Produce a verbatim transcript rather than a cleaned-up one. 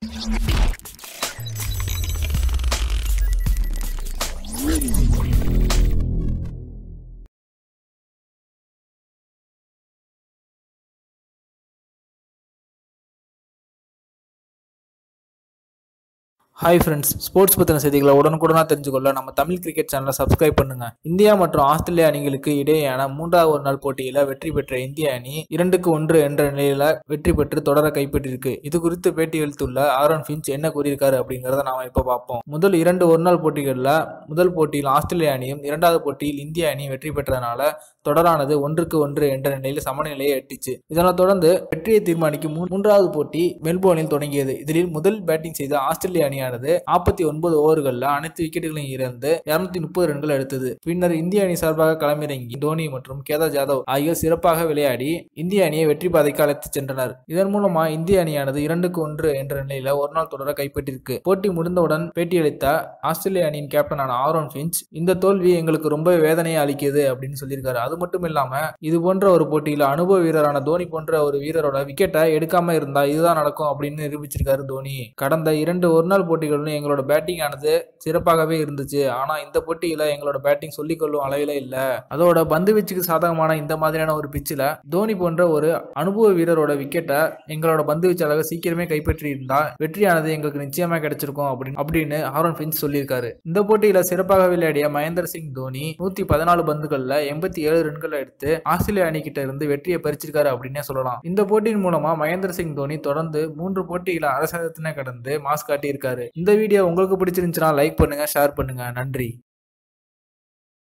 Hi friends, sports பற்றின செய்திகளை உடனுக்குடனாக தெரிஞ்சுக்கொள்ள நம்ம தமிழ் கிரிக்கெட் சேனலை சப்ஸ்கிரைப் பண்ணுங்க. இந்தியா மற்றும் ஆஸ்திரேலியா அணிகளுக்கு இடையேயான மூன்றாவது ஒரு நாள் போட்டியில் வெற்றி பெற்ற இந்திய அணி இரண்டுக்கு ஒன்று என்ற நிலையில வெற்றி பெற்று தொடர கைப்பற்றிருக்கு. இது குறித்து பேட்டி அளித்துள்ள ஆரோன் ஃபின்ச் என்ன கூறியிருக்காரு அப்படிங்கிறத நாம இப்ப பார்ப்போம். முதல் இரண்டு ஒரு நாள் போட்டிகளில் முதல் போட்டியில் ஆஸ்திரேலியா அணியும் இரண்டாவது போட்டியில் இந்திய அணி வெற்றி பெற்றதனால தொடரானது ஒன்றுக்கு ஒன்று என்ற நிலையில் சமநிலையை எட்டிச்சு. இதனைத் தொடர்ந்து வெற்றியை தீர்மானிக்கும் மூன்றாவது போட்டி மெல்போர்னில் தொடங்கியது. இதில் முதல் பேட்டிங் செய்த ஆஸ்திரேலிய அணி நாற்பத்தி ஒன்பது ஓவர்கள் அனைத்து விக்கெட்டுகளையும் இழந்து இருநூத்தி முப்பது ரன்கள் எடுத்தது. பின்னர் இந்திய அணி சார்பாக களமிறங்கி தோனி மற்றும் கேதார் ஜாதவ் ஆகியோர் சிறப்பாக விளையாடி இந்திய அணியை வெற்றி பாதைக்கு அழைத்து சென்றனர். இதன் மூலமா இந்திய அணியானது இரண்டுக்கு ஒன்று என்ற நிலையில ஒரு நாள் தொடர கைப்பற்றிருக்கு. போட்டி முடிந்தவுடன் பேட்டியளித்த ஆஸ்திரேலிய அணியின் கேப்டனான ஆரோன் ஃபின்ச், இந்த தோல்வி எங்களுக்கு ரொம்ப வேதனையை அளிக்குது அப்படின்னு சொல்லியிருக்காரு. அது மட்டும் இல்லாம இது போன்ற ஒரு போட்டியில அனுபவ வீரரான தோனி போன்ற ஒரு வீரரோட விக்கெட்டை எடுக்காம இருந்தா இதுதான் நடக்கும் அப்படின்னு நிரூபிச்சிருக்காரு தோனி. கடந்த இரண்டு ஒரு நாள் போட்டிகளும் எங்களோட பேட்டிங் ஆனது சிறப்பாகவே இருந்துச்சு. ஆனா இந்த போட்டியில எங்களோட பேட்டிங் சொல்லிக்கொள்ளும் அளவில இல்ல. அதோட பந்து வீச்சுக்கு சாதகமான இந்த மாதிரியான ஒரு பிச்சில தோனி போன்ற ஒரு அனுபவ வீரரோட விக்கெட்டை எங்களோட பந்து வீச்சாளர் சீக்கிரமே கைப்பற்றி இருந்தா வெற்றியானது எங்களுக்கு நிச்சயமா கிடைச்சிருக்கும் அப்படின்னு அப்படின்னு ஆரோன் ஃபின்ச் சொல்லியிருக்காரு. இந்த போட்டியில சிறப்பாக விளையாடிய மகேந்திர சிங் தோனி நூத்தி பதினாலு பந்துகள்ல எண்பத்தி ஏழு ரன்கள் எடுத்து ஆஸ்திரேலிய அணி கிட்ட இருந்து வெற்றியை பறிச்சிருக்காரு அப்படின்னே சொல்லலாம். இந்த போட்டியின் மூலமா மகேந்திர சிங் தோனி தொடர்ந்து மூன்று போட்டியில அரசத்தினை கடந்து மாஸ் காட்டி இருக்காரு. இந்த வீடியோ உங்களுக்கு பிடிச்சிருந்துச்சுன்னா லைக் பண்ணுங்க, ஷேர் பண்ணுங்க. நன்றி.